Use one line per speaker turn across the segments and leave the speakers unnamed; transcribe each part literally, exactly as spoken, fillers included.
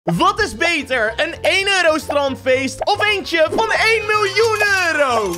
Wat is beter, een één euro strandfeest of eentje van één miljoen euro?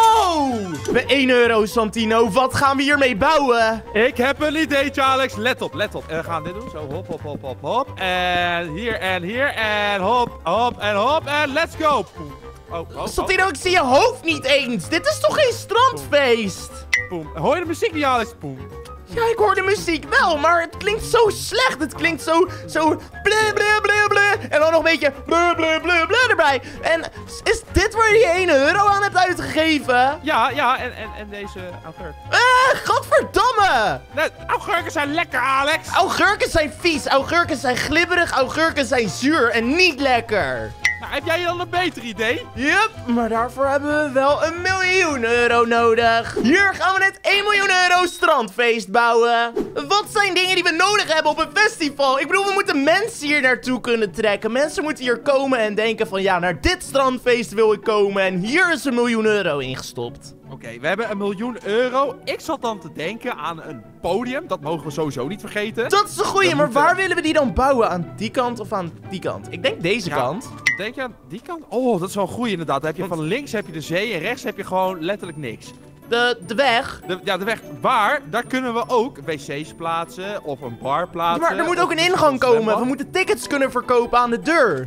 Wow! Bij één euro, Santino, wat gaan we hiermee bouwen?
Ik heb een ideetje, Alex. Let op, let op. En we gaan dit doen. Zo, hop, hop, hop, hop, hop. En hier en hier. En hop, hop en hop. En let's go. Oh, oh, oh.
Santino, ik zie je hoofd niet eens. Dit is toch geen strandfeest?
Boom. Hoor je de muziek niet, Alex? Boom.
Ja, ik hoor de muziek wel, maar het klinkt zo slecht. Het klinkt zo, zo bleh, bleh, bleh, bleh. En dan nog een beetje bleh, bleh, bleh, bleh erbij. En is dit waar je die één euro aan hebt uitgegeven?
Ja, ja, en, en, en deze augurk.
Eh, godverdamme!
Nee, augurken zijn lekker, Alex.
Augurken zijn vies, augurken zijn glibberig, augurken zijn zuur en niet lekker.
Nou, heb jij dan een beter idee?
Yep, maar daarvoor hebben we wel een miljoen euro nodig. Hier gaan we het één miljoen euro strandfeest bouwen. Wat zijn dingen die we nodig hebben op een festival? Ik bedoel, we moeten mensen hier naartoe kunnen trekken. Mensen moeten hier komen en denken van ja, naar dit strandfeest wil ik komen. En hier is een miljoen euro ingestopt.
Oké, okay, we hebben een miljoen euro. Ik zat dan te denken aan een podium. Dat mogen we sowieso niet vergeten.
Dat is een goeie,
we
maar
moeten...
waar willen we die dan bouwen? Aan die kant of aan die kant? Ik denk deze
ja,
kant.
Denk je aan die kant? Oh, dat is wel een goeie inderdaad. Dan heb je van links heb je de zee en rechts heb je gewoon letterlijk niks.
De, de weg?
De, ja, de weg. Maar daar kunnen we ook wc's plaatsen of een bar plaatsen.
Ja, maar er moet ook een ingang komen. We moeten tickets kunnen verkopen aan de deur.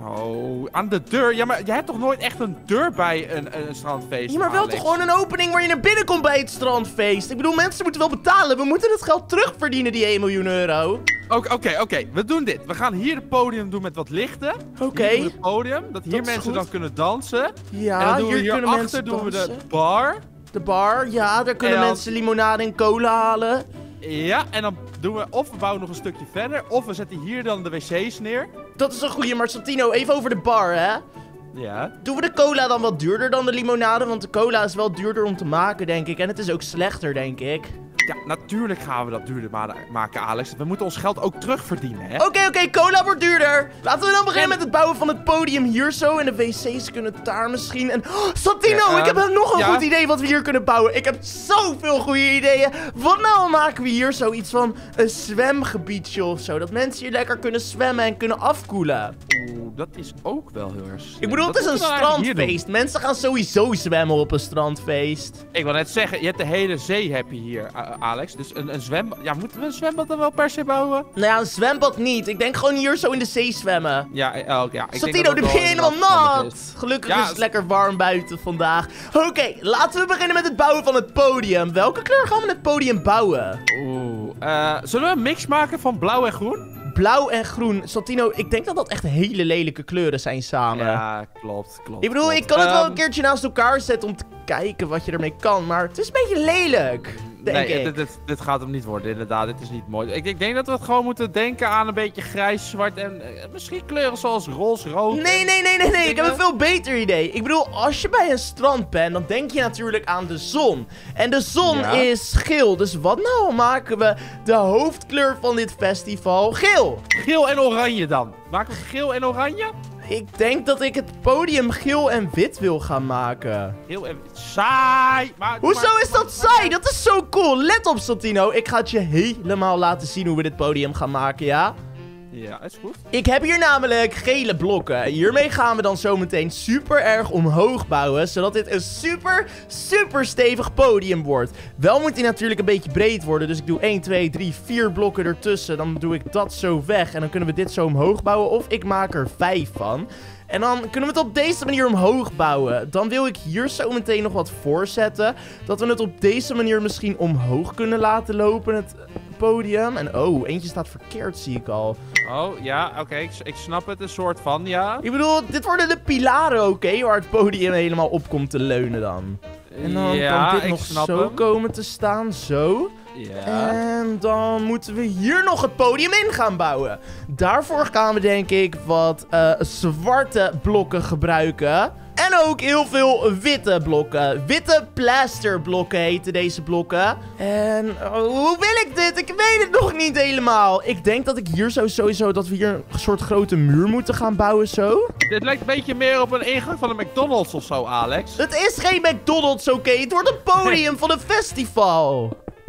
Oh, aan de deur? Ja, maar jij hebt toch nooit echt een deur bij een, een strandfeest?
Ja, maar wel
Alex?
toch gewoon een opening waar je naar binnen komt bij het strandfeest. Ik bedoel, mensen moeten wel betalen. We moeten het geld terugverdienen, die één miljoen euro.
Oké, oké, oké. Okay. We doen dit. We gaan hier het podium doen met wat lichten.
Oké. Okay.
Het podium, dat hier dat mensen goed. dan kunnen dansen.
Ja,
en dan doen
hier,
we hier
kunnen
achter
mensen
doen
dansen.
we de bar.
De bar, ja, daar kunnen
en dan...
mensen limonade en cola halen.
Ja, en dan doen we, of we bouwen nog een stukje verder, of we zetten hier dan de wc's neer.
Dat is een goeie, maar Santino, even over de bar, hè?
Ja.
Doen we de cola dan wat duurder dan de limonade? Want de cola is wel duurder om te maken, denk ik. En het is ook slechter, denk ik.
Ja, natuurlijk gaan we dat duurder ma maken, Alex. We moeten ons geld ook terugverdienen, hè?
Oké, okay, oké, okay, cola wordt duurder. Laten we dan beginnen en... met het bouwen van het podium hier zo. En de wc's kunnen daar misschien. En oh, Santino, ja, uh, ik heb nog een ja? goed idee wat we hier kunnen bouwen. Ik heb zoveel goede ideeën. Wat nou maken we hier zoiets van een zwemgebiedje of zo? Dat mensen hier lekker kunnen zwemmen en kunnen afkoelen.
Oeh, dat is ook wel heel erg slim.
Ik bedoel, het is een strandfeest. Mensen gaan sowieso zwemmen op een strandfeest.
Ik wil net zeggen, je hebt de hele zee heb je hier, uh, Alex. Dus een, een zwembad... Ja, moeten we een zwembad dan wel per se bouwen?
Nou ja, een zwembad niet. Ik denk gewoon hier zo in de zee zwemmen.
Ja, uh, ja. Ik
Santino, nu ben je helemaal nat. Gelukkig ja, is het lekker warm buiten vandaag. Oké, okay, laten we beginnen met het bouwen van het podium. Welke kleur gaan we het podium bouwen?
Oeh, uh, zullen we een mix maken van blauw en groen?
Blauw en groen. Santino, ik denk dat dat echt hele lelijke kleuren zijn samen.
Ja, klopt, klopt.
Ik bedoel,
klopt.
ik kan het wel
um,
een keertje naast elkaar zetten om te kijken wat je ermee kan. Maar het is een beetje lelijk, denk
nee,
ik.
Dit, dit, dit gaat hem niet worden, inderdaad. Dit is niet mooi. Ik, ik denk dat we het gewoon moeten denken aan een beetje grijs, zwart en uh, misschien kleuren zoals roze, rood.
Nee, nee, nee, nee, nee. Ik heb een veel beter idee. Ik bedoel, als je bij een strand bent, dan denk je natuurlijk aan de zon. En de zon ja. is geel. Dus wat nou maken we de hoofdkleur van dit festival geel?
Geel en oranje dan. Maken we geel en oranje?
Ik denk dat ik het podium geel en wit wil gaan maken.
Geel en wit. Saai! Maar,
Hoezo
maar,
is dat saai? Dat is zo cool. Let op, Santino. Ik ga het je helemaal laten zien hoe we dit podium gaan maken, ja?
Ja, is goed.
Ik heb hier namelijk gele blokken. Hiermee gaan we dan zometeen super erg omhoog bouwen, zodat dit een super, super stevig podium wordt. Wel moet die natuurlijk een beetje breed worden, dus ik doe één, twee, drie, vier blokken ertussen. Dan doe ik dat zo weg en dan kunnen we dit zo omhoog bouwen, of ik maak er vijf van. En dan kunnen we het op deze manier omhoog bouwen. Dan wil ik hier zo meteen nog wat voorzetten. Dat we het op deze manier misschien omhoog kunnen laten lopen, het podium. En oh, eentje staat verkeerd, zie ik al.
Oh, ja, oké. Okay. Ik, ik snap het, een soort van, ja.
Ik bedoel, dit worden de pilaren, oké, okay, waar het podium helemaal op komt te leunen dan. En dan
ja,
kan dit nog zo hem. komen te staan, zo.
Ja.
En dan moeten we hier nog het podium in gaan bouwen. Daarvoor gaan we denk ik wat uh, zwarte blokken gebruiken. En ook heel veel witte blokken. Witte plasterblokken heten deze blokken. En uh, hoe wil ik dit? Ik weet het nog niet helemaal. Ik denk dat ik hier zo sowieso dat we hier een soort grote muur moeten gaan bouwen zo.
Dit lijkt een beetje meer op een ingang van een McDonald's of zo, Alex.
Het is geen McDonald's, oké? Okay? Het wordt een podium van een festival.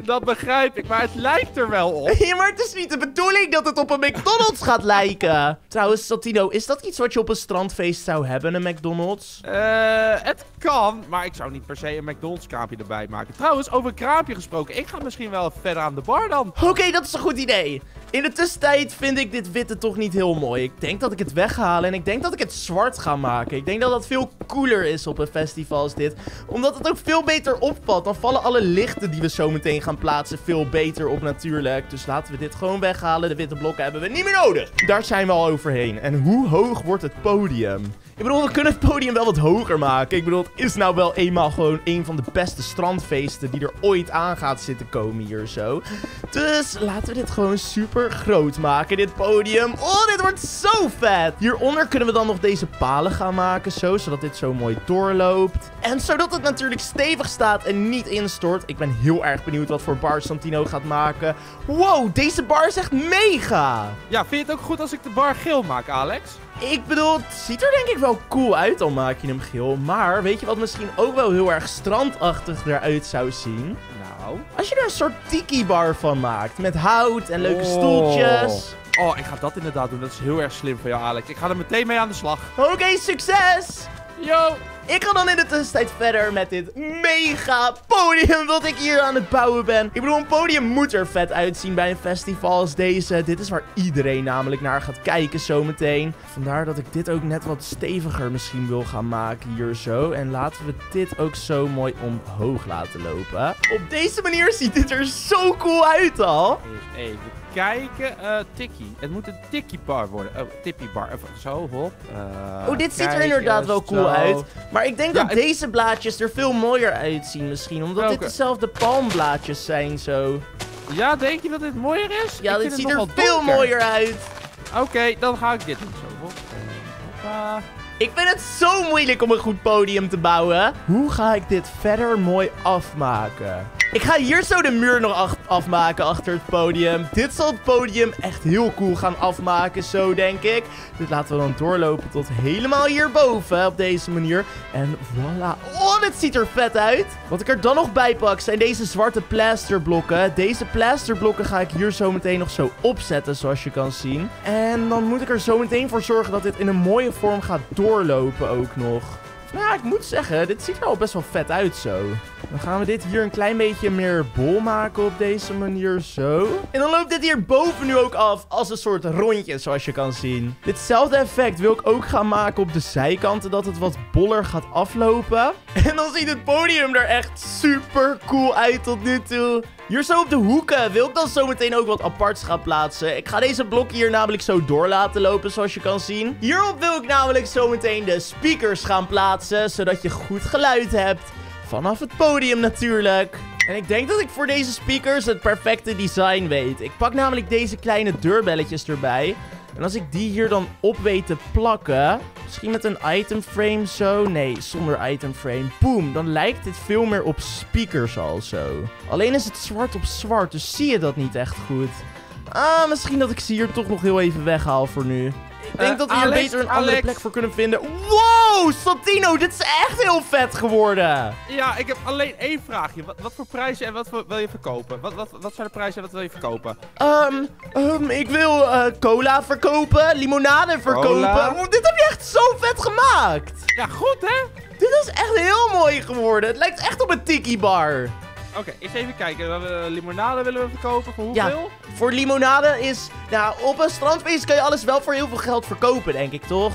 Dat begrijp ik, maar het lijkt er wel op.
Ja, maar het is niet de bedoeling dat het op een McDonald's gaat lijken. Trouwens, Santino, is dat iets wat je op een strandfeest zou hebben, een McDonald's?
Eh, het kan, maar ik zou niet per se een McDonald's kraampje erbij maken. Trouwens, over een kraampje gesproken, ik ga misschien wel verder aan de bar dan.
Oké, okay, dat is een goed idee. In de tussentijd vind ik dit witte toch niet heel mooi. Ik denk dat ik het weghaal en ik denk dat ik het zwart ga maken. Ik denk dat dat veel cooler is op een festival als dit. Omdat het ook veel beter opvalt. Dan vallen alle lichten die we zo meteen gaan plaatsen veel beter op natuurlijk. Dus laten we dit gewoon weghalen. De witte blokken hebben we niet meer nodig. Daar zijn we al overheen. En hoe hoog wordt het podium? Ik bedoel, we kunnen het podium wel wat hoger maken. Ik bedoel, het is nou wel eenmaal gewoon een van de beste strandfeesten die er ooit aan gaat zitten komen hier zo. Dus laten we dit gewoon super groot maken, dit podium. Oh, dit wordt zo vet. Hieronder kunnen we dan nog deze palen gaan maken, zo, zodat dit zo mooi doorloopt. En zodat het natuurlijk stevig staat en niet instort. Ik ben heel erg benieuwd wat voor bar Santino gaat maken. Wow, deze bar is echt mega.
Ja, vind je het ook goed als ik de bar geel maak, Alex?
Ik bedoel, het ziet er denk ik wel cool uit, al maak je hem geel. Maar weet je wat misschien ook wel heel erg strandachtig eruit zou zien?
Nou?
Als je er een soort tiki-bar van maakt, met hout en leuke
Oh.
stoeltjes.
Oh, ik ga dat inderdaad doen. Dat is heel erg slim van jou, Alex. Ik ga er meteen mee aan de slag.
Oké, okay, succes!
Yo!
Ik ga dan in de tussentijd verder met dit mega podium dat ik hier aan het bouwen ben. Ik bedoel, een podium moet er vet uitzien bij een festival als deze. Dit is waar iedereen namelijk naar gaat kijken zometeen. Vandaar dat ik dit ook net wat steviger misschien wil gaan maken hier zo. En laten we dit ook zo mooi omhoog laten lopen. Op deze manier ziet dit er zo cool uit al.
Even, even kijken. Uh, tikkie. Het moet een tikkie bar worden. Oh, tippie bar. Even zo, hop. Uh,
oh, dit ziet er
kijken,
inderdaad wel cool
zo.
uit. Maar ik denk
Ja,
dat
het...
deze blaadjes er veel mooier uitzien misschien. Omdat
Welke?
dit dezelfde palmblaadjes zijn zo.
Ja, denk je dat dit mooier is?
Ja,
ik
dit
vind
ziet
het
er
nogal
veel
donker.
mooier uit.
Oké, okay, dan ga ik dit doen. Zo, hop. Hoppa.
Ik vind het zo moeilijk om een goed podium te bouwen. Hoe ga ik dit verder mooi afmaken? Ik ga hier zo de muur nog af afmaken achter het podium. Dit zal het podium echt heel cool gaan afmaken, zo denk ik. Dit laten we dan doorlopen tot helemaal hierboven op deze manier. En voilà. Oh, dit ziet er vet uit. Wat ik er dan nog bij pak zijn deze zwarte plasterblokken. Deze plasterblokken ga ik hier zo meteen nog zo opzetten, zoals je kan zien. En dan moet ik er zo meteen voor zorgen dat dit in een mooie vorm gaat doorlopen ook nog. Nou ja, ik moet zeggen, dit ziet er al best wel vet uit zo. Dan gaan we dit hier een klein beetje meer bol maken op deze manier zo. En dan loopt dit hier boven nu ook af als een soort rondje, zoals je kan zien. Ditzelfde effect wil ik ook gaan maken op de zijkanten, dat het wat boller gaat aflopen. En dan ziet het podium er echt super cool uit tot nu toe. Hier zo op de hoeken wil ik dan zo meteen ook wat aparts gaan plaatsen. Ik ga deze blokken hier namelijk zo door laten lopen, zoals je kan zien. Hierop wil ik namelijk zo meteen de speakers gaan plaatsen, zodat je goed geluid hebt. Vanaf het podium natuurlijk. En ik denk dat ik voor deze speakers het perfecte design weet. Ik pak namelijk deze kleine deurbelletjes erbij. En als ik die hier dan op weet te plakken, misschien met een item frame zo. Nee, zonder item frame. Boom, dan lijkt dit veel meer op speakers al zo. Alleen is het zwart op zwart, dus zie je dat niet echt goed. Ah, misschien dat ik ze hier toch nog heel even weghaal voor nu. Ik denk
Uh,
dat we hier
Alex,
beter een
Alex.
andere plek voor kunnen vinden. Wow, Santino, dit is echt heel vet geworden.
Ja, ik heb alleen één vraagje. Wat, wat voor prijzen en wat voor, wil je verkopen? Wat, wat, wat zijn de prijzen en wat wil je verkopen?
Um, um, ik wil uh, cola verkopen, limonade verkopen.
Cola.
Wow, dit heb je echt zo vet gemaakt.
Ja, goed hè?
Dit is echt heel mooi geworden. Het lijkt echt op een tiki bar.
Oké, okay, eens even kijken. We hebben limonade willen we verkopen. Voor
Ja,
hoeveel?
voor limonade is... Nou, op een strandfeest kan je alles wel voor heel veel geld verkopen, denk ik, toch?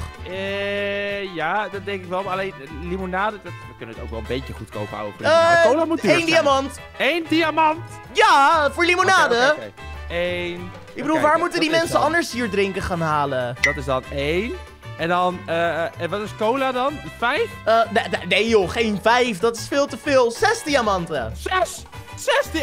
Eh, ja, dat denk ik wel. Maar alleen eh, limonade, dat, we kunnen het ook wel een beetje goedkoop houden. Voor
Eh,
limonade. Cola moet duur
één
zijn.
diamant.
Eén diamant.
Ja, voor limonade.
Oké, oké, oké. Één.
Ik bedoel, waar moeten die mensen anders hier drinken gaan halen?
Dat is dan één. En dan, eh, uh, wat is cola dan? Vijf?
Uh, nee, nee, nee joh, geen vijf. Dat is veel te veel. Zes diamanten.
Zes! Zes di...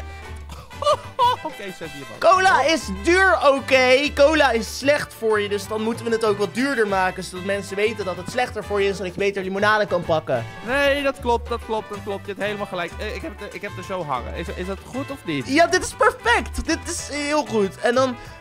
Oké, okay, zes diamanten.
Cola is duur, oké. Okay. Cola is slecht voor je, dus dan moeten we het ook wat duurder maken. Zodat mensen weten dat het slechter voor je is, zodat je beter limonade kan pakken.
Nee, dat klopt, dat klopt, dat klopt. Je hebt helemaal gelijk. Uh, ik, heb het, ik heb er zo hangen. Is, is dat goed of niet?
Ja, dit is perfect. Dit is heel goed. En dan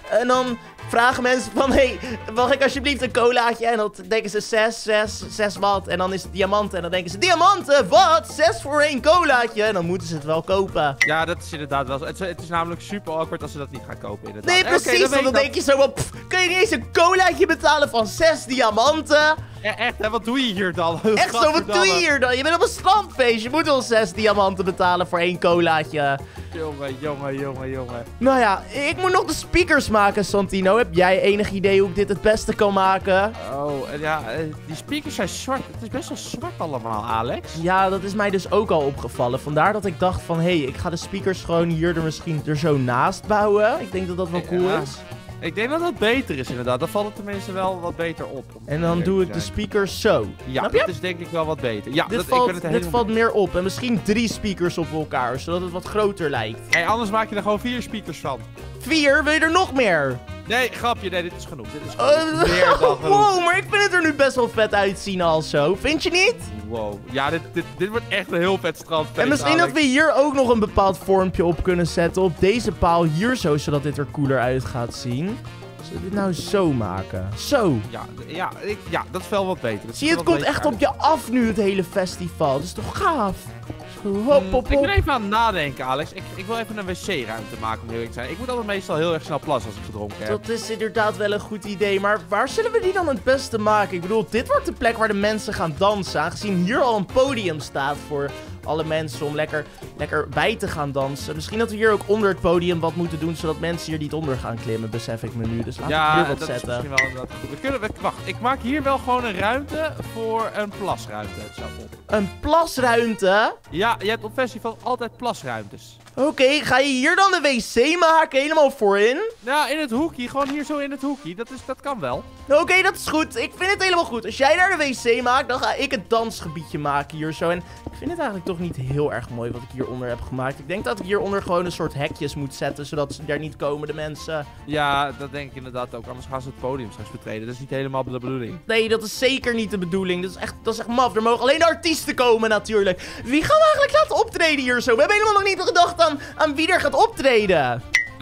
En dan vragen mensen van, hé, hey, mag ik alsjeblieft een colaatje? En dan denken ze zes, zes, zes wat. En dan is het diamanten. En dan denken ze, diamanten, wat? zes voor één colaatje. En dan moeten ze het wel kopen.
Ja, dat is inderdaad wel zo. Het is, het is namelijk super awkward als ze dat niet gaan kopen, inderdaad.
Nee,
Eh,
precies.
oké, dan weet
want dan
ik
denk je zo, pff, kun je niet eens een colaatje betalen van zes diamanten?
dat. E- echt, hè? Wat doe je hier dan?
Echt zo, wat doe je hier dan? Je bent op een strandfeest. Je moet al zes diamanten betalen voor één colaatje.
Jongen, jongen, jongen, jongen.
Nou ja, ik moet nog de speakers maken, Santino. Heb jij enig idee hoe ik dit het beste kan maken?
Oh, en ja, eh, die speakers zijn zwart. Het is best wel zwart allemaal, Alex.
Ja, dat is mij dus ook al opgevallen. Vandaar dat ik dacht van, hé, hey, ik ga de speakers gewoon hier er misschien er zo naast bouwen. Ik denk dat dat wel cool
Ja.
is.
Ik denk dat dat beter is, inderdaad. Dan valt het tenminste wel wat beter op. om
En dan
eerlijk
doe
te
ik de
zijn.
speakers zo.
Ja,
Snap je?
dat is denk ik wel wat beter. Ja,
Dit,
dat,
valt,
ik ben het
dit
helemaal
valt
mee.
meer op. En misschien drie speakers op elkaar, zodat het wat groter lijkt.
Hey, anders maak je er gewoon vier speakers van.
Vier, wil je er nog meer?
Nee, grapje. Nee, dit is genoeg. Dit is
Uh,
genoeg. Meer dan genoeg.
wow, maar ik vind het er nu best wel vet uitzien al zo. Vind je niet?
Wow. Ja, dit, dit, dit wordt echt een heel vet strandfeest,
En misschien
Alex.
dat we hier ook nog een bepaald vormpje op kunnen zetten. Op deze paal hier zo, zodat dit er cooler uit gaat zien. Zullen we dit nou zo maken? Zo.
Ja, d- ja, ik, ja, dat is wel wat beter. Dat
Zie je,
ziet
het
er wel
komt echt
beter
op je af nu, het hele festival. Dat is toch gaaf? Zo, hop,
uit.
hop,
Mm, ik ben
hop.
even aan het nadenken, Alex. Ik, ik wil even een wc-ruimte maken, om heel eerlijk te zijn. Ik moet altijd meestal heel erg snel plassen als ik gedronken heb.
Dat is inderdaad wel een goed idee, maar waar zullen we die dan het beste maken? Ik bedoel, dit wordt de plek waar de mensen gaan dansen, aangezien hier al een podium staat voor alle mensen om lekker, lekker bij te gaan dansen. Misschien dat we hier ook onder het podium wat moeten doen, zodat mensen hier niet onder gaan klimmen, besef ik me nu. Dus laten we
Ja,
hier wat
dat
zetten.
is misschien wel inderdaad goed. We kunnen, we, wacht, ik maak hier wel gewoon een ruimte voor een plasruimte. Zo op.
Een plasruimte?
Ja, je hebt op festival altijd plasruimtes.
Oké, ga je hier dan de wc maken, helemaal voorin?
Ja, in het hoekje. Gewoon hier zo in het hoekje. Dat, is, dat kan wel.
Oké, dat is goed. Ik vind het helemaal goed. Als jij daar de wc maakt, dan ga ik het dansgebiedje maken hier zo. En ik vind het eigenlijk toch niet heel erg mooi wat ik hieronder heb gemaakt. Ik denk dat ik hieronder gewoon een soort hekjes moet zetten, zodat ze daar niet komen, de mensen.
Ja, dat denk ik inderdaad ook. Anders gaan ze het podium straks betreden. Dat is niet helemaal de bedoeling.
Nee, dat is zeker niet de bedoeling. Dat is echt, dat is echt maf. Er mogen alleen de artiesten komen natuurlijk. Wie gaan we eigenlijk laten optreden hier zo? We hebben helemaal nog niet gedacht aan, aan wie er gaat optreden.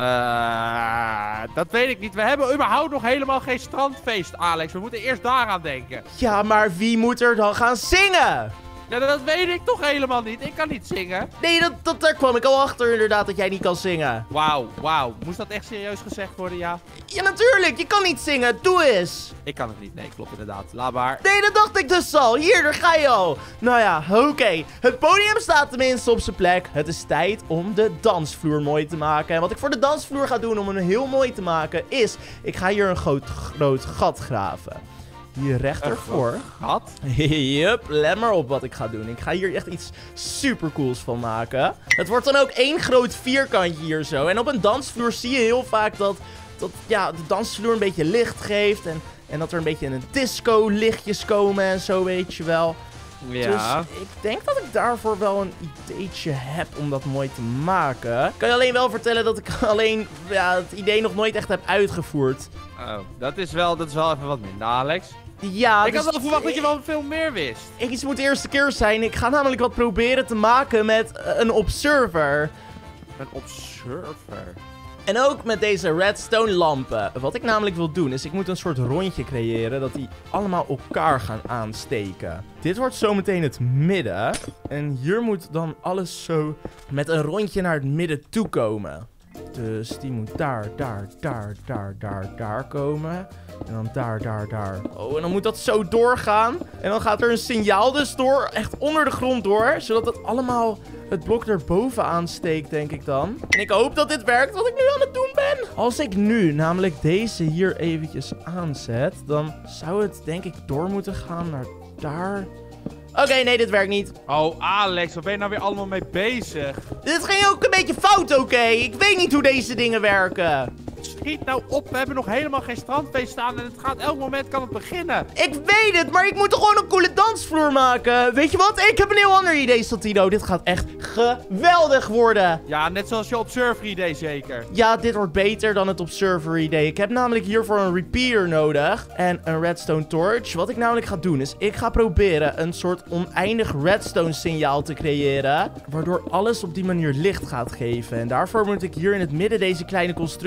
Eh, dat weet ik niet. We hebben überhaupt nog helemaal geen strandfeest, Alex. We moeten eerst daaraan denken.
Ja, maar wie moet er dan gaan zingen?
Ja, dat weet ik toch helemaal niet. Ik kan niet zingen.
Nee, dat, dat, daar kwam ik al achter inderdaad, dat jij niet kan zingen.
Wauw, wauw. Moest dat echt serieus gezegd worden, ja?
Ja, natuurlijk. Je kan niet zingen. Doe eens.
Ik kan het niet. Nee, klopt inderdaad. Laat maar.
Nee, dat dacht ik dus al. Hier, daar ga je al. Nou ja, oké. Het podium staat tenminste op zijn plek. Het is tijd om de dansvloer mooi te maken. En wat ik voor de dansvloer ga doen om hem heel mooi te maken is... Ik ga hier een groot, groot gat graven. Hier recht ervoor.
Gat?
Yup, let maar op wat ik ga doen. Ik ga hier echt iets super cools van maken. Het wordt dan ook één groot vierkantje hier zo. En op een dansvloer zie je heel vaak dat, dat ja, de dansvloer een beetje licht geeft. En, en dat er een beetje een disco lichtjes komen en zo, weet je wel.
Ja.
Dus ik denk dat ik daarvoor wel een ideetje heb om dat mooi te maken. Ik kan je alleen wel vertellen dat ik alleen ja, het idee nog nooit echt heb uitgevoerd.
Oh, dat is wel, dat is wel even wat minder, Alex.
Ja,
ik
dus
had wel verwacht dat je wel veel meer wist.
iets moet de eerste keer zijn. Ik ga namelijk wat proberen te maken met eh, een observer.
Een observer.
En ook met deze redstone lampen. Wat ik namelijk wil doen is, ik moet een soort rondje creëren dat die allemaal elkaar gaan aansteken. Dit wordt zometeen het midden. En hier moet dan alles zo met een rondje naar het midden toe komen. Dus die moet daar, daar, daar, daar, daar, daar komen. En dan daar, daar, daar. Oh, en dan moet dat zo doorgaan. En dan gaat er een signaal dus door, echt onder de grond door. Zodat het allemaal het blok erboven aansteekt, denk ik dan. En ik hoop dat dit werkt, wat ik nu aan het doen ben. Als ik nu namelijk deze hier eventjes aanzet, dan zou het denk ik door moeten gaan naar daar. Oké, nee, dit werkt niet.
Oh, Alex, waar ben je nou weer allemaal mee bezig?
Dit ging ook een beetje fout, oké? Ik weet niet hoe deze dingen werken.
Schiet nou op, we hebben nog helemaal geen strandfeest staan en het gaat elk moment kan het beginnen.
Ik weet het, maar ik moet toch gewoon een coole dansvloer maken. Weet je wat? Ik heb een heel ander idee, Santino. Dit gaat echt geweldig worden.
Ja, net zoals je observer idee zeker.
Ja, dit wordt beter dan het observer idee. Ik heb namelijk hiervoor een repeater nodig en een redstone torch. Wat ik namelijk ga doen is, ik ga proberen een soort oneindig redstone signaal te creëren, waardoor alles op die manier licht gaat geven. En daarvoor moet ik hier in het midden deze kleine constructie zo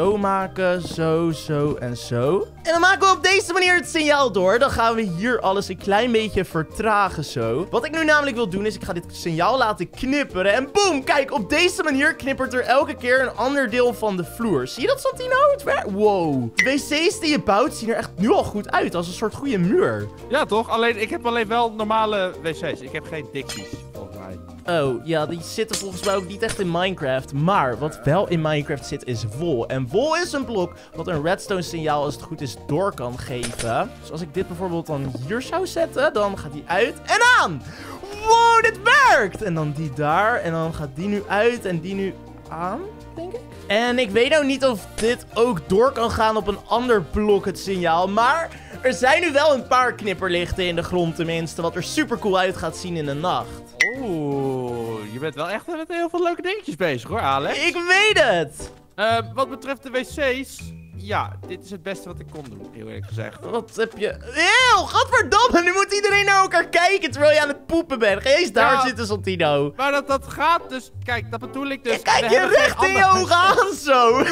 zo maken. Zo, zo en zo. En dan maken we op deze manier het signaal door. Dan gaan we hier alles een klein beetje vertragen zo. Wat ik nu namelijk wil doen is, ik ga dit signaal laten knipperen. En boom, kijk, op deze manier knippert er elke keer een ander deel van de vloer. Zie je dat, Santino? Het werkt. Wow. De wc's die je bouwt zien er echt nu al goed uit. Als een soort goede muur.
Ja, toch? Alleen, ik heb alleen wel normale wc's. Ik heb geen Dixies, volgens mij.
Oh, ja, die zitten volgens mij ook niet echt in Minecraft. Maar wat wel in Minecraft zit, is wol. En wol is een blok wat een redstone signaal, als het goed is, door kan geven. Dus als ik dit bijvoorbeeld dan hier zou zetten, dan gaat die uit en aan. Wow, dit werkt! En dan die daar. En dan gaat die nu uit en die nu aan, denk ik. En ik weet nou niet of dit ook door kan gaan op een ander blok, het signaal. Maar er zijn nu wel een paar knipperlichten in de grond tenminste, wat er super cool uit gaat zien in de nacht.
Oeh, je bent wel echt met heel veel leuke dingetjes bezig hoor, Alex.
Ik weet het!
Uh, wat betreft de wc's, ja, dit is het beste wat ik kon doen, heel eerlijk gezegd.
Wat heb je... Eeuw, godverdomme, nu moet iedereen naar elkaar kijken terwijl je aan het poepen bent. Ga je eens daar
ja,
zitten, Santino.
Maar dat, dat gaat dus, kijk, dat bedoel ik dus.
Ik kijk je recht in je ogen aan zo.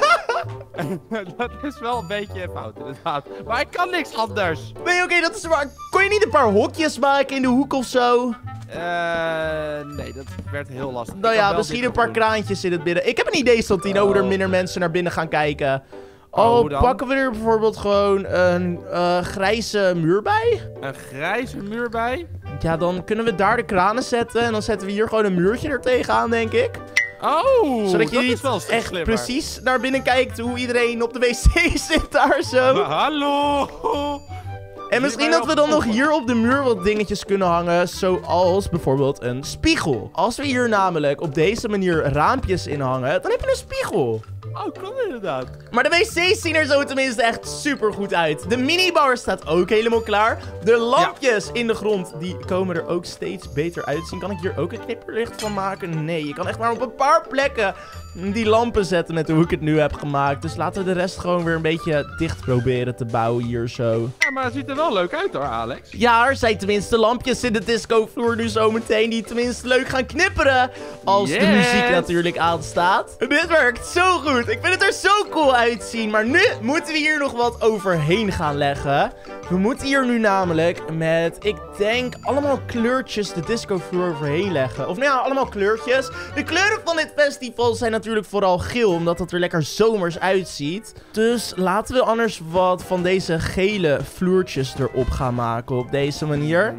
Dat is wel een beetje fout, inderdaad. Maar ik kan niks anders.
Nee, oké, okay, dat is waar. Kon je niet een paar hokjes maken in de hoek of zo?
Uh, nee, dat werd heel lastig.
Nou ja, misschien een paar doen. kraantjes in het midden. Ik heb een idee, Santino, oh. hoe er minder mensen naar binnen gaan kijken. Oh, oh pakken we er bijvoorbeeld gewoon een uh, grijze muur bij?
Een grijze muur bij?
Ja, dan kunnen we daar de kranen zetten. En dan zetten we hier gewoon een muurtje er tegenaan, denk ik.
Oh,
zodat je
dat
niet
is wel
echt
slimmer.
Precies naar binnen kijkt hoe iedereen op de wc zit daar zo.
Maar, hallo!
En misschien dat we dan nog hier op de muur wat dingetjes kunnen hangen, zoals bijvoorbeeld een spiegel. Als we hier namelijk op deze manier raampjes in hangen, dan heb je een spiegel.
Oh, kan inderdaad.
Maar de wc's zien er zo tenminste echt super goed uit. De minibar staat ook helemaal klaar. De lampjes ja. in de grond, die komen er ook steeds beter uitzien. Kan ik hier ook een knipperlicht van maken? Nee, je kan echt maar op een paar plekken die lampen zetten met hoe ik het nu heb gemaakt. Dus laten we de rest gewoon weer een beetje dicht proberen te bouwen hier zo.
Ja, maar het ziet er wel leuk uit hoor, Alex.
Ja, er zijn tenminste lampjes in de discovloer nu zometeen die tenminste leuk gaan knipperen. Als yes. de muziek natuurlijk aanstaat. Dit werkt zo goed. Ik vind het er zo cool uitzien. Maar nu moeten we hier nog wat overheen gaan leggen. We moeten hier nu namelijk met, ik denk, allemaal kleurtjes de discovloer overheen leggen. Of nou ja, allemaal kleurtjes. De kleuren van dit festival zijn natuurlijk vooral geel, omdat het er lekker zomers uitziet. Dus laten we anders wat van deze gele vloertjes erop gaan maken op deze manier.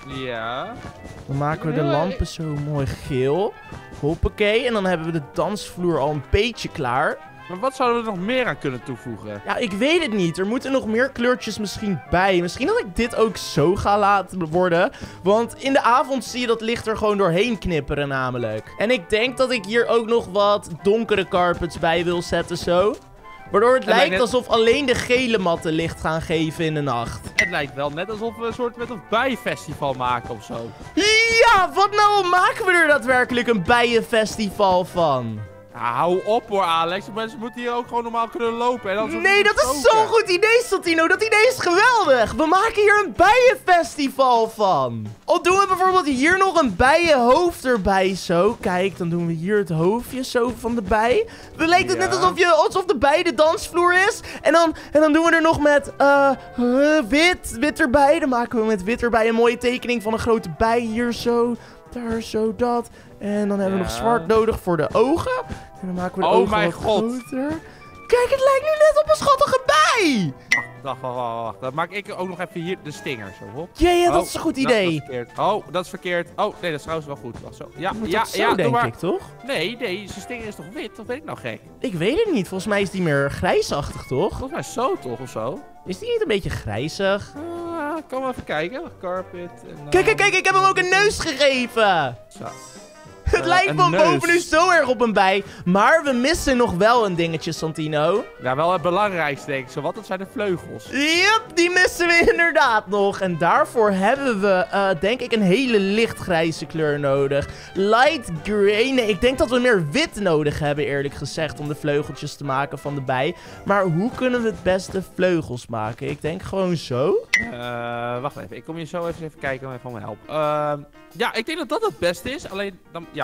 Ja.
Dan maken we de lampen zo mooi geel. Hoppakee. En dan hebben we de dansvloer al een beetje klaar.
Maar wat zouden we er nog meer aan kunnen toevoegen?
Ja, ik weet het niet. Er moeten nog meer kleurtjes misschien bij. Misschien dat ik dit ook zo ga laten worden. Want in de avond zie je dat licht er gewoon doorheen knipperen namelijk. En ik denk dat ik hier ook nog wat donkere carpets bij wil zetten zo. Waardoor het, het lijkt net... alsof alleen de gele matten licht gaan geven in de nacht.
Het lijkt wel net alsof we een soort met een bijenfestival maken of zo.
Ja, wat nou maken we er daadwerkelijk een bijenfestival van?
Ja, hou op hoor, Alex. Mensen moeten hier ook gewoon normaal kunnen lopen. En dan
nee, dat is zo'n goed idee, Santino. Dat idee is geweldig. We maken hier een bijenfestival van. Of doen we bijvoorbeeld hier nog een bijenhoofd erbij zo. Kijk, dan doen we hier het hoofdje zo van de bij. Dan lijkt het ja. net alsof, je, alsof de bij de dansvloer is. En dan, en dan doen we er nog met uh, uh, wit, wit erbij. Dan maken we met wit erbij een mooie tekening van een grote bij hier zo. Daar, zo, dat. En dan hebben we ja. nog zwart nodig voor de ogen. En dan maken we de
oh
ogen
mijn
wat
god.
groter. Kijk, het lijkt nu net op een schattige bij.
Wacht, wacht, wacht, wacht. Dan maak ik ook nog even hier de stinger. Zo, hop.
Ja, ja, dat
oh,
is een goed idee.
Dat, dat oh, dat is verkeerd. Oh, nee, dat is trouwens wel goed. Wacht, zo. Ja,
ja,
zo,
ja, denk
maar...
ik, toch?
Nee, nee, zijn stinger is toch wit? Of ben ik nou gek?
Ik weet het niet. Volgens mij is die meer grijsachtig, toch?
Volgens mij zo, toch, of zo?
Is die niet een beetje grijzig?
Uh, kan wel even kijken. Carpet. En dan...
Kijk, kijk, kijk. Ik heb hem ook een neus gegeven.
Zo.
Het uh, lijkt van boven nu zo erg op een bij. Maar we missen nog wel een dingetje, Santino.
Ja, wel het belangrijkste, denk ik. Zo, wat, dat zijn de vleugels.
Yep, die missen we inderdaad nog. En daarvoor hebben we, uh, denk ik, een hele lichtgrijze kleur nodig. Light grey. Nee, ik denk dat we meer wit nodig hebben, eerlijk gezegd, om de vleugeltjes te maken van de bij. Maar hoe kunnen we het beste vleugels maken? Ik denk gewoon zo.
Uh, wacht even. Ik kom hier zo even, even kijken en even van me helpen. Uh, ja, ik denk dat dat het beste is. Alleen, dan, ja,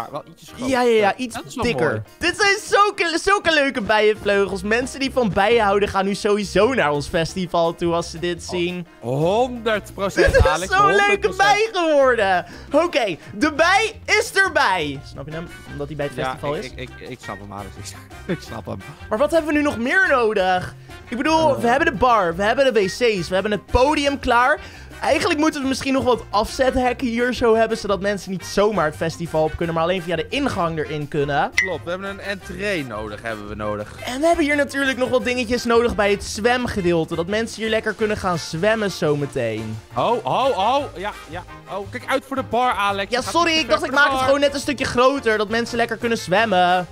Ja, wel ietsjes groter.
Ja, ja, ja, iets
Dat is wel
dikker.
mooi.
Dit zijn zulke, zulke leuke bijenvleugels. Mensen die van bijen houden gaan nu sowieso naar ons festival toe als ze dit zien.
honderd procent,
Dit
Alex.
is zo'n
honderd
leuke
procent.
bij geworden. Oké, de bij is erbij. Snap je hem? Omdat hij bij het festival
ja,
is.
ik, ik, ik, ik snap hem, Alex. Ik, ik snap hem.
Maar wat hebben we nu nog meer nodig? Ik bedoel,
Uh.
we hebben de bar, we hebben de wc's, we hebben het podium klaar. Eigenlijk moeten we misschien nog wat afzethekken hier zo hebben, zodat mensen niet zomaar het festival op kunnen, maar alleen via de ingang erin kunnen.
Klopt, we hebben een entree nodig, hebben we nodig.
En we hebben hier natuurlijk nog wat dingetjes nodig bij het zwemgedeelte, dat mensen hier lekker kunnen gaan zwemmen zometeen.
Oh, oh, oh. Ja, ja. Oh, kijk uit voor de bar, Alex.
Ja,
Gaat
sorry,
niet
ik
te
dacht
ver
ik
voor de
maak het
bar.
gewoon net een stukje groter, dat mensen lekker kunnen zwemmen.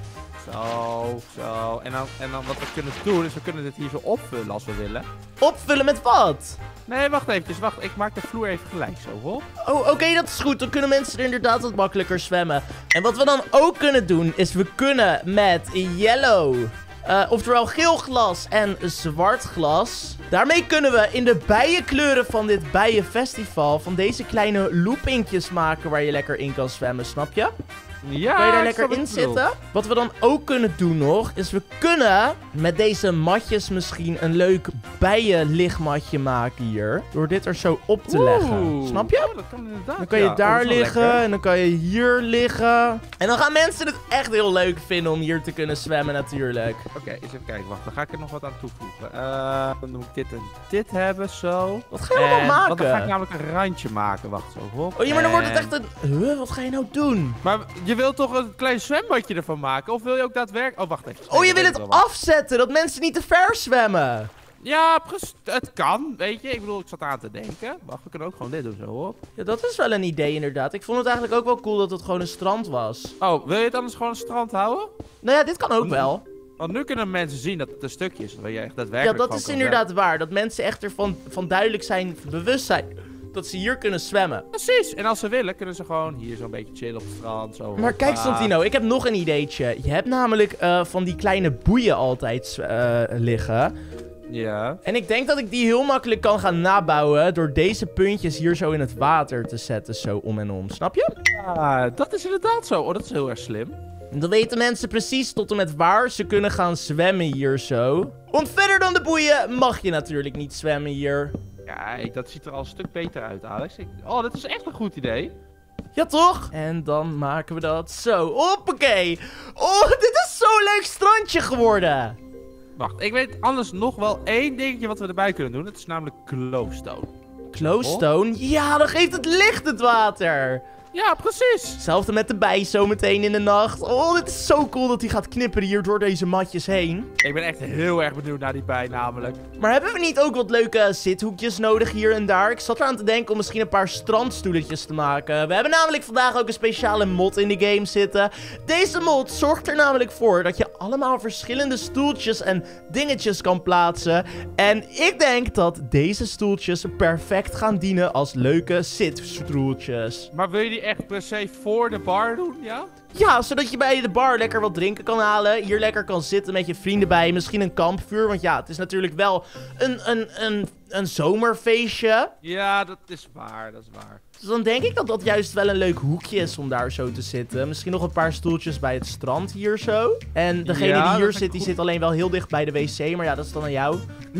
Zo, zo. En dan, en dan wat we kunnen doen, is we kunnen dit hier zo opvullen als we willen.
Opvullen met wat?
Nee, wacht eventjes, wacht. Ik maak de vloer even gelijk zo, hoor.
Oh, oké, dat is goed. Dan kunnen mensen er inderdaad wat makkelijker zwemmen. En wat we dan ook kunnen doen, is we kunnen met yellow, uh, oftewel geel glas en zwart glas. Daarmee kunnen we in de bijenkleuren van dit bijenfestival van deze kleine loopingjes maken waar je lekker in kan zwemmen, snap je?
Ja,
Kan je daar
ik
lekker
snap
in
wat je bedoelt.
zitten? Wat we dan ook kunnen doen nog, is we kunnen met deze matjes misschien een leuk bijenlichtmatje maken hier. Door dit er zo op te leggen.
Oeh.
Snap je?
Oh, dat kan inderdaad.
Dan kan je
ja.
daar
Oh, dat is wel
liggen
lekker.
en dan kan je hier liggen. En dan gaan mensen het echt heel leuk vinden om hier te kunnen zwemmen natuurlijk.
Oké, eens even kijken. Wacht, dan ga ik er nog wat aan toevoegen. Eh, dan moet ik dit en dit hebben, zo.
Wat ga je
En-
allemaal
want Dan ga ik
maken?
namelijk een randje maken. Wacht, zo. Hop.
Oh ja, maar dan wordt het
En-
echt een... Huh, wat ga je nou doen?
Maar je wilt toch een klein zwembadje ervan maken? Of wil je ook daadwerkelijk... Oh, wacht even.
Oh, je
Ik
wil
weet
het
wel wat.
afzetten, dat mensen niet te ver zwemmen.
Ja, precies. Het kan, weet je. Ik bedoel, ik zat aan te denken. Wacht, we kunnen ook gewoon dit doen, zo, hop.
Ja, dat is wel een idee inderdaad. Ik vond het eigenlijk ook wel cool dat het gewoon een strand was.
Oh, wil je het anders gewoon een strand houden?
Nou ja, dit kan ook wel.
Want nu kunnen mensen zien dat het een stukje is. Dat je echt
Ja,
daadwerkelijk
dat
gewoon
is
kan
inderdaad waar. Dat mensen echt ervan van duidelijk zijn, bewust zijn, dat ze hier kunnen zwemmen.
Precies. En als ze willen, kunnen ze gewoon hier zo'n beetje chillen op het strand. Zo,
Maar kijk,
hoppa.
Santino, ik heb nog een ideetje. Je hebt namelijk eh, van die kleine boeien altijd eh, liggen.
Ja.
En ik denk dat ik die heel makkelijk kan gaan nabouwen door deze puntjes hier zo in het water te zetten, zo om en om. Snap je?
Ah, dat is inderdaad zo. Oh, dat is heel erg slim.
En dan weten mensen precies tot en met waar ze kunnen gaan zwemmen hier zo. Want verder dan de boeien mag je natuurlijk niet zwemmen hier.
Kijk, dat ziet er al een stuk beter uit, Alex. Ik... Oh, dat is echt een goed idee.
Ja, toch? En dan maken we dat zo. Hoppakee. Oh, dit is zo'n leuk strandje geworden.
Wacht, ik weet anders nog wel één dingetje wat we erbij kunnen doen. Het is namelijk glowstone.
Glowstone? Ja, dan geeft het licht het water.
Ja, precies.
Hetzelfde met de bij zometeen in de nacht. Oh, dit is zo cool dat hij gaat knipperen hier door deze matjes heen.
Ik ben echt heel erg benieuwd naar die bij namelijk.
Maar hebben we niet ook wat leuke zithoekjes nodig hier en daar? Ik zat eraan te denken om misschien een paar strandstoeletjes te maken. We hebben namelijk vandaag ook een speciale mod in de game zitten. Deze mod zorgt er namelijk voor dat je allemaal verschillende stoeltjes en dingetjes kan plaatsen. En ik denk dat deze stoeltjes perfect gaan dienen als leuke zitstoeltjes.
Maar wil je die echt per se voor de bar doen, ja?
Ja, zodat je bij de bar lekker wat drinken kan halen. Hier lekker kan zitten met je vrienden bij. Misschien een kampvuur. Want ja, het is natuurlijk wel een, een, een, een zomerfeestje.
Ja, dat is waar, dat is waar.
Dus dan denk ik dat dat juist wel een leuk hoekje is om daar zo te zitten. Misschien nog een paar stoeltjes bij het strand hier zo. En degene
Ja,
die
dat
hier
vind ik
zit, die
goed.
zit alleen wel heel dicht bij de wc. Maar ja, dat is dan aan jou.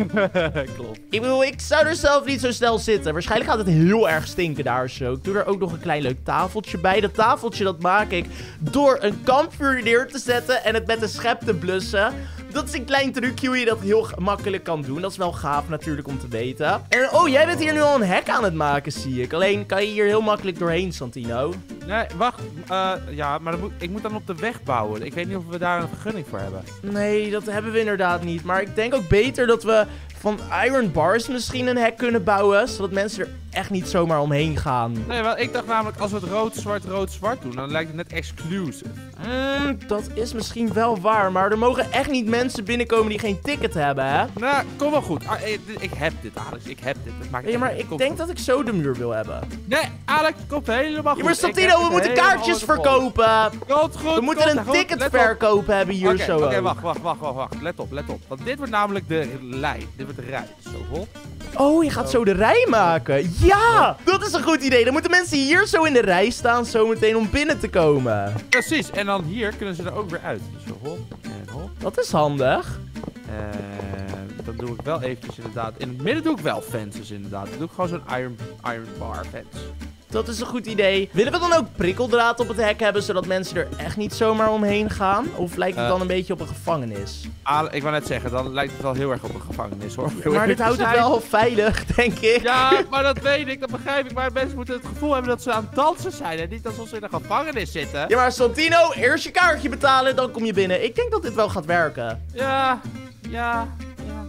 Klopt.
Ik bedoel, ik zou er zelf niet zo snel zitten. Waarschijnlijk gaat het heel erg stinken daar zo. Ik doe er ook nog een klein leuk tafeltje bij. Dat tafeltje dat maak ik door een kampvuur neer te zetten en het met een schep te blussen. Dat is een klein trucje hoe je dat heel makkelijk kan doen. Dat is wel gaaf natuurlijk om te weten. En oh, jij bent hier nu al een hek aan het maken, zie ik. Alleen kan je hier heel makkelijk doorheen, Santino.
Nee, wacht. eh, ja, maar dan moet, ik moet dan op de weg bouwen. Ik weet niet of we daar een vergunning voor hebben.
Nee, dat hebben we inderdaad niet. Maar ik denk ook beter dat we van iron bars misschien een hek kunnen bouwen. Zodat mensen er echt niet zomaar omheen gaan.
Nee, wel, ik dacht namelijk als we het rood, zwart, rood, zwart doen, dan lijkt het net exclusive.
Mm, dat is misschien wel waar. Maar er mogen echt niet mensen binnenkomen die geen ticket hebben, hè?
Nou, kom wel goed. Ah, ik, ik heb dit, Alex. Ik heb dit. Dat maakt
Ja, maar
echt-
ik
kom
denk
goed.
dat ik zo de muur wil hebben.
Nee, Alex, komt helemaal goed.
Ja, maar
Ik
Santino,
heb
we
het
moeten
helemaal
kaartjes
onder
verkopen.
controle. Komt goed,
We moeten
komt
een
goed.
ticket
Let op.
verkopen hebben hier
Oké,
zo.
Oké,
ook.
wacht, wacht, wacht, wacht, wacht. Let op, let op. Want dit wordt namelijk de lijn. Dit wordt de rij. Zo, hop.
Oh, je gaat zo de rij maken. Ja, dat is een goed idee. Dan moeten mensen hier zo in de rij staan, zometeen om binnen te komen.
Precies, en dan hier kunnen ze er ook weer uit. Dus hop en hop.
Dat is handig.
En dan doe ik wel eventjes inderdaad. In het midden doe ik wel fences inderdaad. Dan doe ik gewoon zo'n iron, iron bar fence.
Dat is een goed idee. Willen we dan ook prikkeldraad op het hek hebben, zodat mensen er echt niet zomaar omheen gaan? Of lijkt het
Uh,
dan een beetje op een gevangenis?
Ah, ik wou net zeggen, dan lijkt het wel heel erg op een gevangenis hoor.
Maar dit houdt het wel veilig, denk ik.
Ja, maar dat weet ik, dat begrijp ik. Maar mensen moeten het gevoel hebben dat ze aan het dansen zijn. En niet alsof ze in een gevangenis zitten.
Ja, maar Santino, eerst je kaartje betalen, dan kom je binnen. Ik denk dat dit wel gaat werken.
Ja, ja, ja.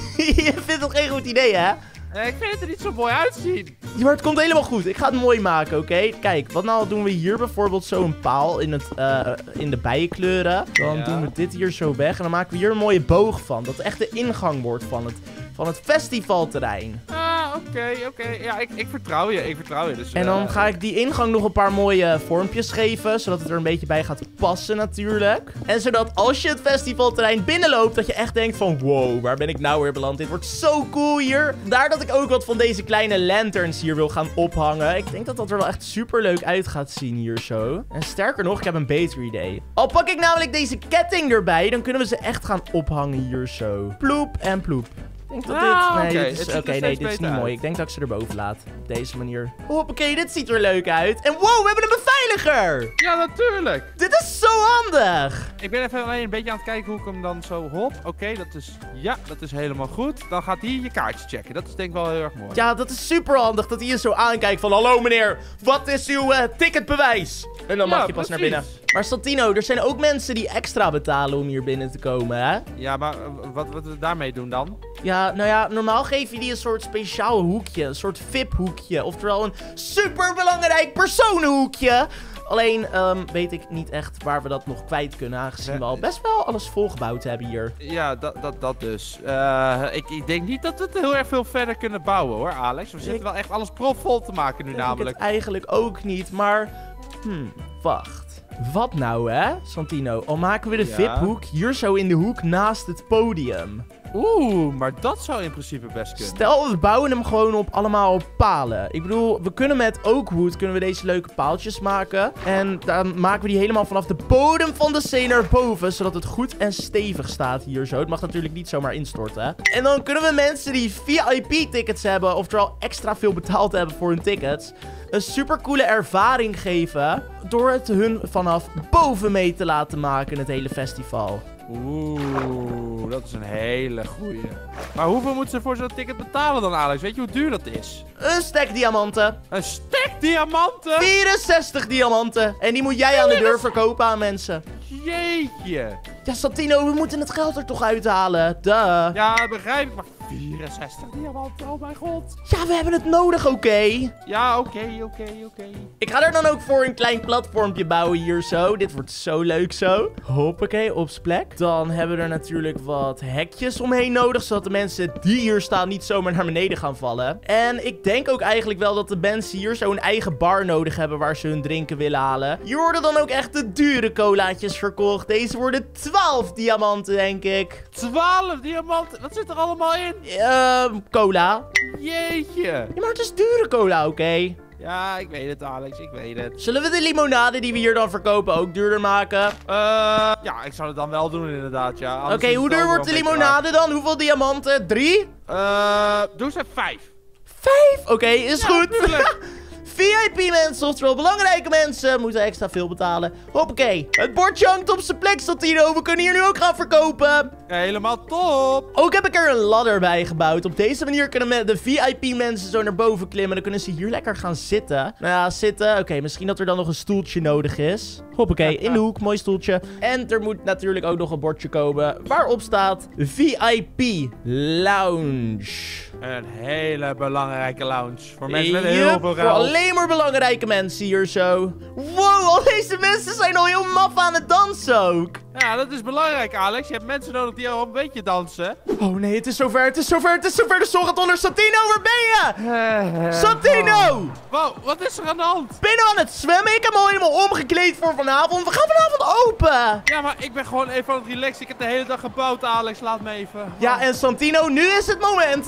Je vindt het geen goed idee, hè?
Eh, Ik vind het er niet zo mooi uitzien.
Ja, maar het komt helemaal goed. Ik ga het mooi maken, oké? Kijk, wat nou doen we hier bijvoorbeeld zo'n paal in, het, uh, in de bijenkleuren. Dan
Ja.
doen we dit hier zo weg. En dan maken we hier een mooie boog van. Dat het echt de ingang wordt van het, van het festivalterrein.
Ah, oké, oké. Ja, ik, ik vertrouw je, ik vertrouw je. Dus,
En dan
eh,
ga ik die ingang nog een paar mooie vormpjes geven. Zodat het er een beetje bij gaat passen natuurlijk. En zodat als je het festivalterrein binnenloopt, dat je echt denkt van... Wow, waar ben ik nou weer beland? Dit wordt zo cool hier. Daar dat ik ook wat van deze kleine lanterns hier wil gaan ophangen. Ik denk dat dat er wel echt super leuk uit gaat zien hier zo. En sterker nog, ik heb een beter idee. Al pak ik namelijk deze ketting erbij, dan kunnen we ze echt gaan ophangen hier zo. Ploep en ploep. Ik denk dat dit...
Ah,
nee,
oké.
dit
Het
is,
ziet er
oké, nee,
steeds
dit is
beter
niet mooi.
uit.
Ik denk dat ik ze erboven laat. Op deze manier. Hoppakee, dit ziet er leuk uit. En wow, we hebben een beveiliger!
Ja, natuurlijk.
Dit is zo handig!
Ik ben even alleen een beetje aan het kijken hoe ik hem dan zo hop. Oké, dat is... Ja, dat is helemaal goed. Dan gaat hij je kaartje checken. Dat is denk ik wel heel erg mooi.
Ja, dat is super handig dat hij je zo aankijkt van... Hallo meneer, wat is uw uh, ticketbewijs? En dan
Ja,
mag je pas naar
precies.
binnen. Maar Santino, er zijn ook mensen die extra betalen om hier binnen te komen, hè?
Ja, maar uh, wat, wat we daarmee doen dan?
Ja, nou ja, normaal geef je die een soort speciaal hoekje. Een soort V I P-hoekje. Oftewel een superbelangrijk personenhoekje. Alleen um, weet ik niet echt waar we dat nog kwijt kunnen. Aangezien we al best wel alles volgebouwd hebben hier.
Ja, dat, dat, dat dus. Uh, ik, ik denk niet dat we het heel erg veel verder kunnen bouwen hoor, Alex. We zitten
Ik-
wel echt alles propvol te maken nu
Ik denk
namelijk.
het eigenlijk ook niet, maar... Hmm, wacht. Wat nou, hè, Santino? Al maken we de
Ja.
V I P-hoek hier zo in de hoek naast het podium.
Oeh, maar dat zou in principe best kunnen.
Stel, we bouwen hem gewoon op allemaal op palen. Ik bedoel, we kunnen met oakwood kunnen we deze leuke paaltjes maken. En dan maken we die helemaal vanaf de bodem van de zee naar boven. Zodat het goed en stevig staat hier zo. Het mag natuurlijk niet zomaar instorten, hè. En dan kunnen we mensen die V I P-tickets hebben, oftewel extra veel betaald hebben voor hun tickets, een supercoole ervaring geven door het hun vanaf boven mee te laten maken in het hele festival.
Oeh, dat is een hele goeie. Maar hoeveel moeten ze voor zo'n ticket betalen dan, Alex? Weet je hoe duur dat is?
Een stack diamanten.
Een stek diamanten?
vierenzestig diamanten. En die moet jij aan de deur verkopen aan mensen.
Jeetje.
Ja, Santino, we moeten het geld er toch uithalen. Duh.
Ja, dat begrijp ik, maar vierenzestig diamanten, oh mijn god.
Ja, we hebben het nodig, oké?
Ja, oké, oké, oké.
Ik ga er dan ook voor een klein platformpje bouwen hier zo. Dit wordt zo leuk zo. Hoppakee, op z'n plek. Dan hebben we er natuurlijk wat hekjes omheen nodig, zodat de mensen die hier staan niet zomaar naar beneden gaan vallen. En ik denk ook eigenlijk wel dat de mensen hier zo een eigen bar nodig hebben waar ze hun drinken willen halen. Hier worden dan ook echt de dure colaatjes verkocht. Deze worden twaalf diamanten, denk ik.
twaalf diamanten, wat zit er allemaal in?
Ehm, cola.
Jeetje.
Ja, maar het is dure cola, oké?
Ja, ik weet het, Alex, ik weet het.
Zullen we de limonade die we hier dan verkopen ook duurder maken?
Eh, ja, ik zou het dan wel doen inderdaad, ja.
Oké,
Anders is
hoe
het
duur
ook
wordt de
wel een beetje
limonade dan? Hoeveel diamanten? Drie?
raar. Eh, doe ze vijf.
Vijf? Oké, is
Ja,
goed.
tuurlijk.
V I P-mensen, oftewel belangrijke mensen, moeten extra veel betalen. Hoppakee. Het bordje hangt op zijn plek, Santino. We kunnen hier nu ook gaan verkopen.
Ja, helemaal top.
Ook heb ik er een ladder bij gebouwd. Op deze manier kunnen me- de V I P-mensen zo naar boven klimmen. Dan kunnen ze hier lekker gaan zitten. Nou ja, zitten. Oké, misschien dat er dan nog een stoeltje nodig is. Hoppakee, in de hoek, mooi stoeltje. En er moet natuurlijk ook nog een bordje komen waarop staat V I P Lounge.
Een hele belangrijke lounge. Voor mensen met heel
Yup,
veel
voor
geld.
alleen maar belangrijke mensen hier zo. Wow, al deze mensen zijn al heel maf aan het dansen ook.
Ja, dat is belangrijk, Alex. Je hebt mensen nodig die al een beetje dansen.
Oh nee, het is zover, het is zover, het is zover. De zon gaat onder. Santino, waar ben je? Santino!
Wow, wat is er aan de hand?
Ben je aan het zwemmen? Ik heb me al helemaal omgekleed voor vanavond. We gaan vanavond open.
Ja, maar ik ben gewoon even aan het relaxen. Ik heb de hele dag gebouwd, Alex. Laat me even.
Ja, en Santino, nu is het moment dat de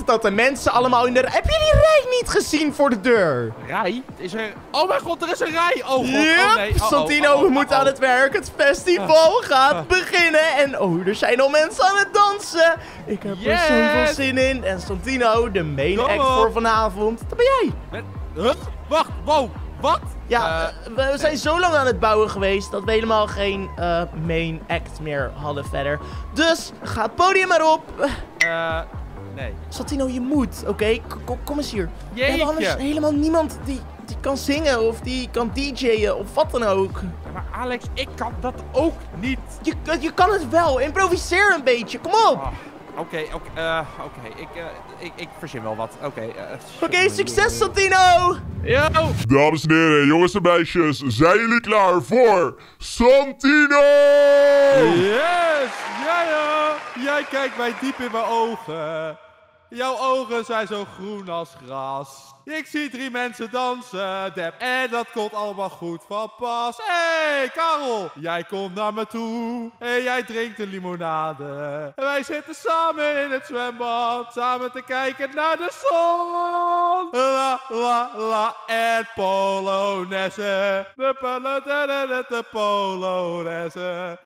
mensen allemaal in de rij. Heb je die rij niet gezien voor de deur?
Rij? Is er... Oh mijn god, er is een rij! Oh god,
Yep,
oh nee. Oh, oh,
Santino,
oh, oh,
we
oh,
moeten
oh.
aan het werk. Het festival gaat beginnen. En oh, er zijn al mensen aan het dansen. Ik heb er
Yes.
zoveel zin in. En Santino, de main
Kom
act
op.
voor vanavond. Dat ben jij.
Met... Huh? Wacht, wow, wat?
Ja,
Eh,
we, we zijn zo lang aan het bouwen geweest dat we helemaal geen eh, main act meer hadden verder. Dus, ga het podium maar op.
Eh, nee.
Santino, je moet, oké? K- Kom, kom eens hier. We hebben
Jeetje.
anders helemaal niemand die, die kan zingen of die kan D J'en of wat dan ook.
Ja, maar Alex, ik kan dat ook niet.
Je, je kan het wel. Improviseer een beetje. Kom op.
Ah, Oké, oké, eh, oké. Ik, eh, ik, ik verzin wel wat. Oké. eh,
Oké, succes Santino.
Yo!
Dames en heren, jongens en meisjes, zijn jullie klaar voor Santino?
Yes! Ja, ja! Jij kijkt mij diep in mijn ogen. Jouw ogen zijn zo groen als gras. Ik zie drie mensen dansen, Deb. En dat komt allemaal goed van pas. Hé, hey, Karel! Jij komt naar me toe. En jij drinkt een limonade. En wij zitten samen in het zwembad. Samen te kijken naar de zon. La, la, la. En Polonaise. De Polonaise. De Polonaise.